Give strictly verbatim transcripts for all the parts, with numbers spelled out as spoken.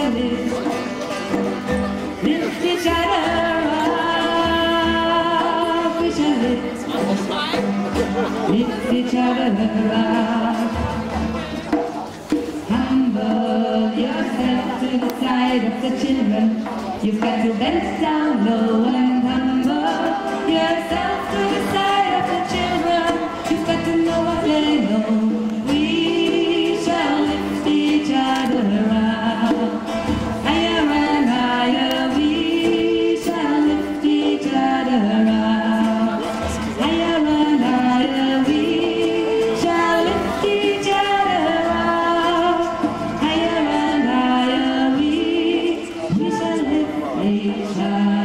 shall live, lift each other up, we shall live, lift each other up. Humble yourself to the side of the children, you've got to bend down low and humble yourself to the side of the children, you've got to know what they know. We shall lift each other up, higher and higher, we shall lift each other up, higher and higher, we shall lift each other up, higher and higher, we, we shall lift each other up.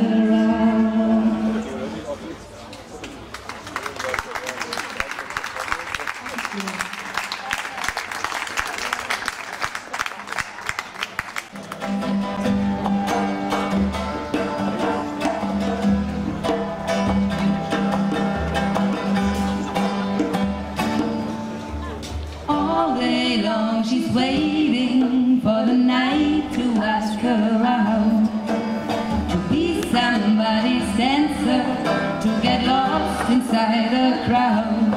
All day long she's waiting for the night to ask her out, to be somebody's dancer, to get lost inside a crowd.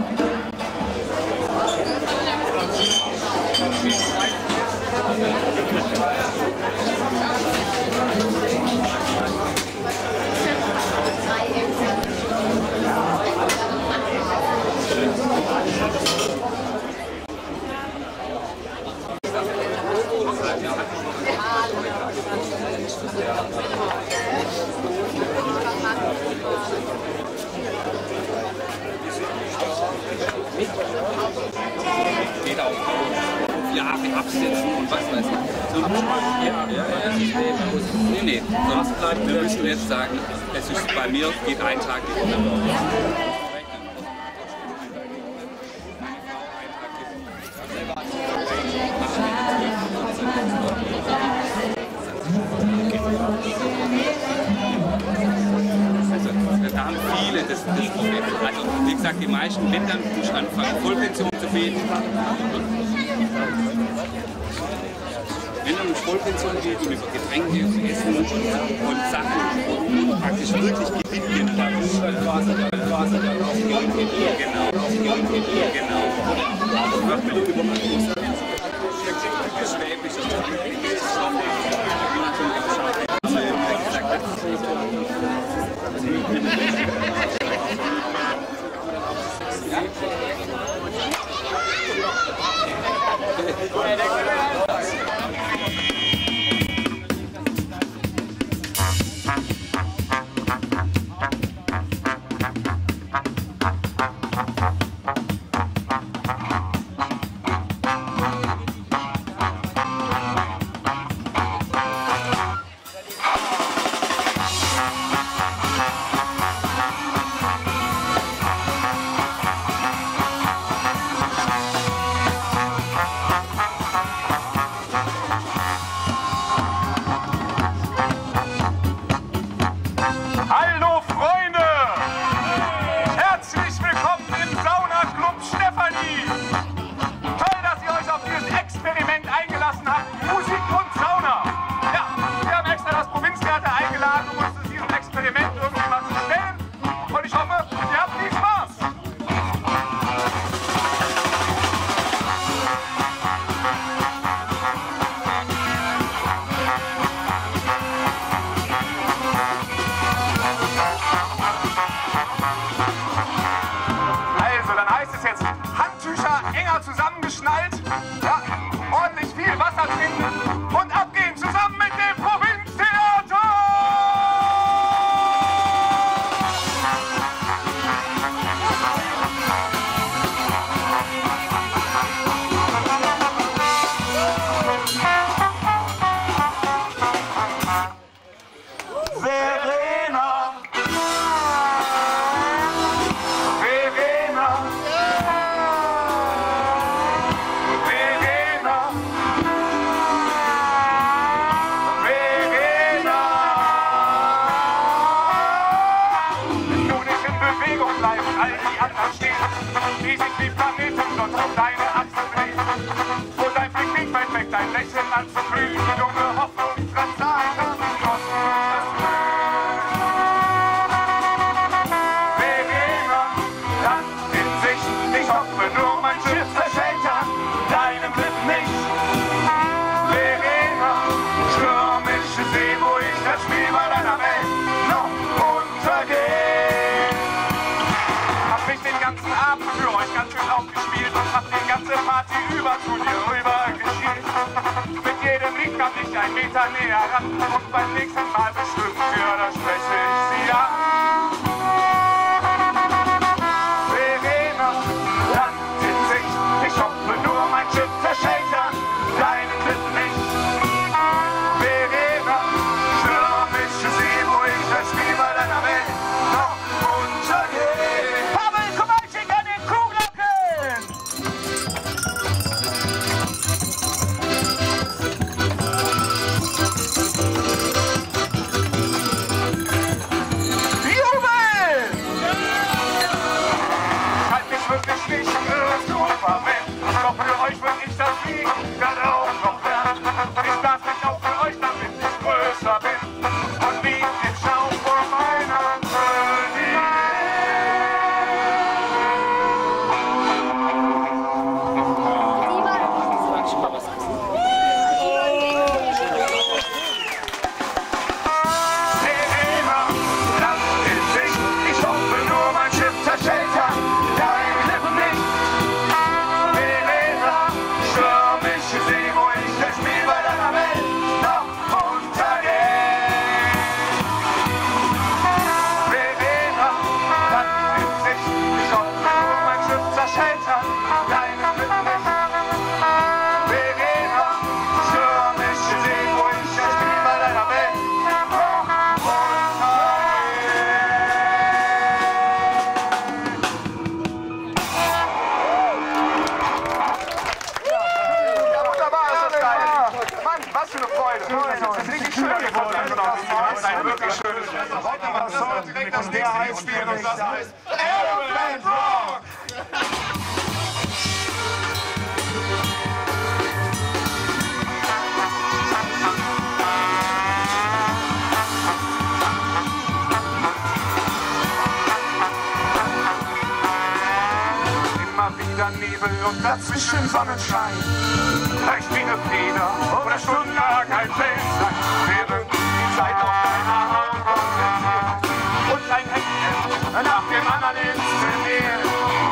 Geht auch Jahre absetzen und was weiß ich. So, ja, ja, ja, nee, nee, sonst bleibt, wir müssen jetzt sagen, es ist bei mir, geht ein Tag die Woche. Da haben viele das, das Problem. Also wie gesagt, die meisten, wenn dann musst du anfangen, Vollpension zu bieten. Wenn du in Vollpension geht und über Getränke und Essen und Sachen und praktisch wirklich Gewinn gibt, dann muss halt Wasser, dann Wasser, dann auf Gewinn geht. Genau, auf Gewinn geht. Genau. Das wird mit Übermacht. Schwäbisch und zusammengeschnallt, ja, ordentlich viel Wasser trinken und abgehen zusammen mit dem Provinztheater! Verena! All die anderen stehen, die sich wie Planeten dort um deine Achse drehen. Wo dein Blick nicht weit weg, dein Lächeln anzublühen, die junge hoffe nur, mein Schiff zerschellt an deinem Lippen nicht. Verena, stürmische See, wo ich das Spiel bei deiner Welt noch untergehe. Hab mich den ganzen Abend für euch ganz schön aufgespielt und hab die ganze Party über zu dir rüber geschielt. Mit jedem Lied kam ich ein Meter näher ran und beim nächsten Mal bestimmt für das spreche ich sie an. Verena, Land in Sicht, ich hoffe nur, mein Schiff zerschellt an deinen Lippen nicht. Verena, stürmische See, wo ich das Spiel bei deiner Welt noch untergehe. Pavel Kowalczyk an den Kuhglocken! Jubel! Halt mich wirklich nicht für super wenn, doch für euch will ich das Lied dann auch noch lernen. Ich darf mich auch für euch, damit ich größer bin und wie im Schaum vor meiner Königin. Verena, Land in Sicht, ich hoffe nur, mein Schiff zerschellt an deine Lippen nicht. Verena, stürmische See, wo ich das Spiel bei deiner Welt noch untergehe. Verena, Land in Sicht, ich hoffe nur, mein Schiff zerschellt an deine Lippen nicht. Verena, stürmische See, wo ich das Spiel bei deiner Welt noch untergehe. Ja, wunderbar ist das geil. Mann, was für eine Freude. Das ist richtig schön geworden. Das ist ein wirklich schönes Spiel. Direkt das nächste Lied spielen und das heißt Aeroplane Rock. Immer wieder Nebel und dazwischen Sonnenschein. Leicht wie eine Feder oder stundenlang ein Felsstein. Während die Zeit auf deiner Haut konzentriert und ein Händchen nach dem anderen inszeniert.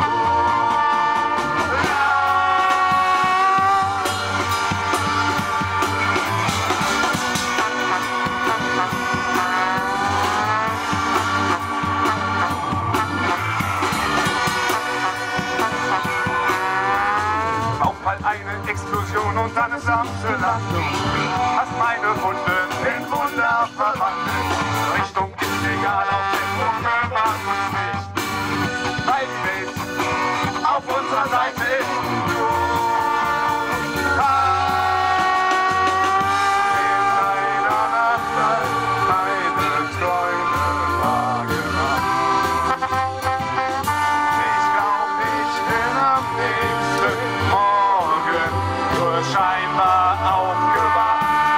Aufprall, eine Explosion und dann ist sanfte Landung. Hast meine Wunden in Wunder verwandelt. Richtung ist egal, auf dem Bunker war uns nicht. Weil die Welt auf unserer Seite ist. In einer Nacht meine Träume wahr gemacht. Ich glaub, ich bin am nächsten Morgen nur scheinbar aufgewacht.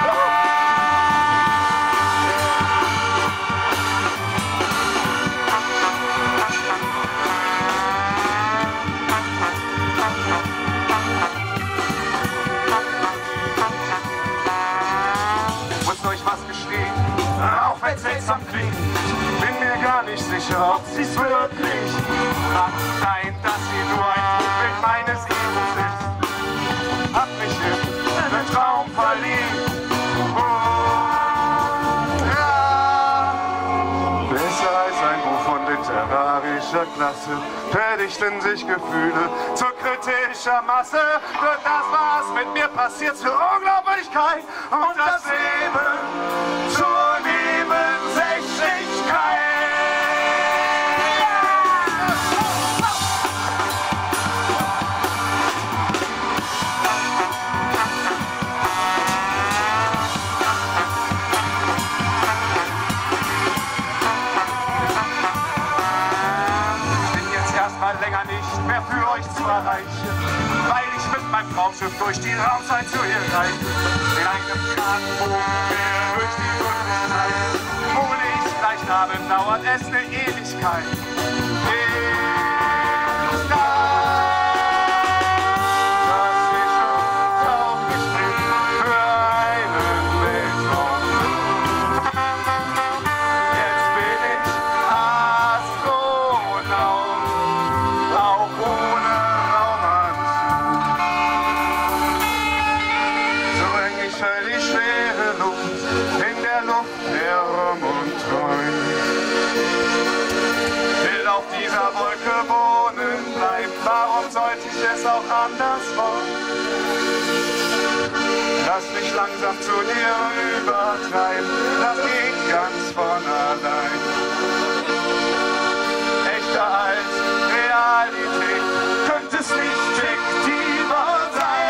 Muss euch was gestehen, auch wenn seltsam klingt. Bin mir gar nicht sicher, ob sie's wirklich. Mag sein, dass sie nur ein Vorbild meines Egos ist. Hab mich in einen Traum verliebt. Oh, ja. Besser als ein Buch von literarischer Klasse verdichten sich Gefühle zu kritischer Masse. Wird das, was mit mir passiert, zur Unglaubwürdigkeit und das Leben zur Nebensächlichkeit. Länger nicht mehr für euch zu erreichen, weil ich mit meinem Raumschiff durch die Raumzeit zu ihr reise. In einem Kartenbogen quer durch die Luft schneide. Ohne ich leicht habe, dauert es eine Ewigkeit. Ich darf auch anderswo. Lass mich langsam zu dir übertreiben, das geht ganz von allein. Echter als Realität könnte es nicht fiktiver sein.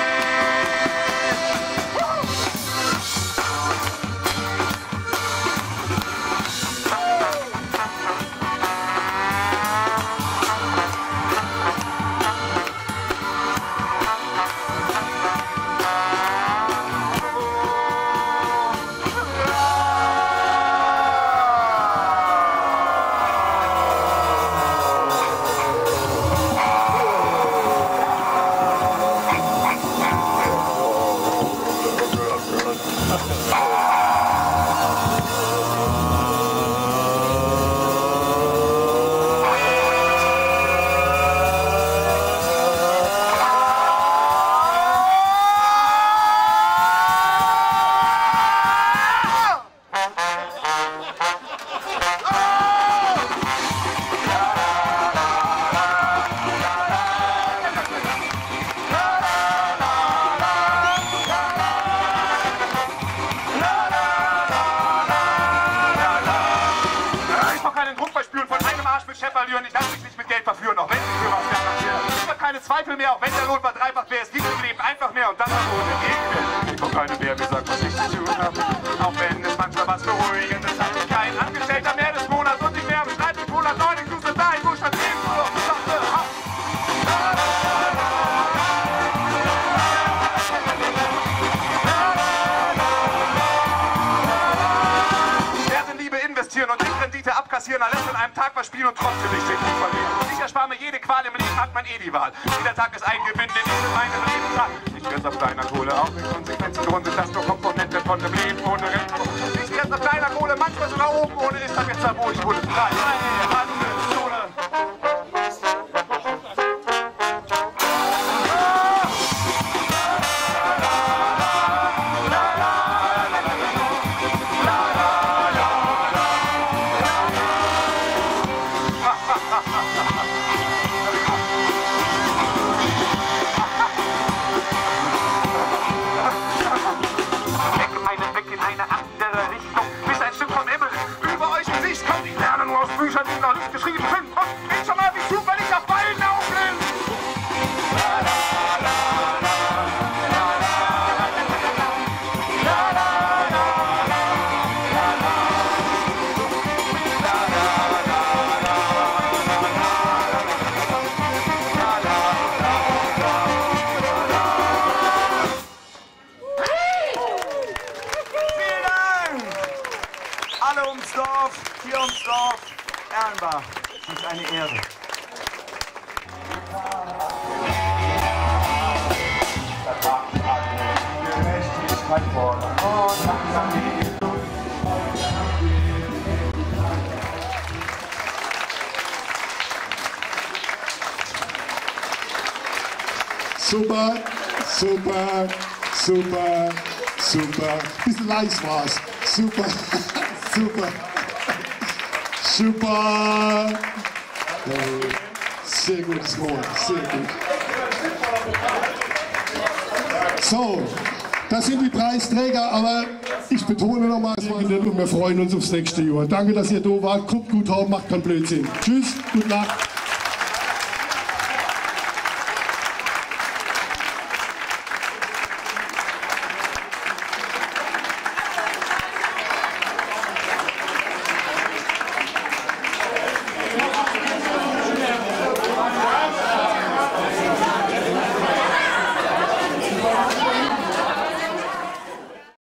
Ich lasse mich nicht mit Geld verführen, auch wenn ich für was garantiere. Ich habe keine Zweifel mehr, auch wenn der Lohn verdreifacht wäre. Es gibt im Leben einfach mehr und das ist ohne Gegenwehr. Ich brauche keine mehr, mir sagt, was ich zu tun habe. Auch wenn es manchmal was Beruhigendes hat. Kein Angestellter mehr des Monats und ich mehr beschreibt mit hundertneun inklusive da, wo statt Leben nur noch Sache hat. Investieren und nicht Rendite abkassieren, alles in einem Tag verspielen und trotzdem nicht richtig verlieren. Ich erspare mir jede Qual im Leben, hat man eh die Wahl. Jeder Tag ist ein Gewinn, den ich in meinem Leben kann. Ich grenze auf deiner Kohle, auch mit Konsequenzen rund sind das nur Komponente von dem Leben ohne Rente. Ich grenze auf deiner Kohle, manchmal sogar oben ohne ist dann jetzt da, wo ich wurde frei. Handelszone. Büchern, die noch nicht geschrieben sind. Und geht schon mal, wie zufällig auf Ballen aufnehmen. Vielen Dank! Alle ums Dorf, hier ums Dorf. Erlenbach, das ist eine Ehre. Gerechtigkeit fordern und langsam die Geduld. Super, super, super, super. Bisschen leise war's. Super, super. Super! Sehr gutes Wort, sehr gut. So, das sind die Preisträger, aber ich betone nochmal, wir freuen uns aufs nächste Jahr. Danke, dass ihr da wart. Kommt gut heim, macht keinen Blödsinn. Tschüss, gute Nacht.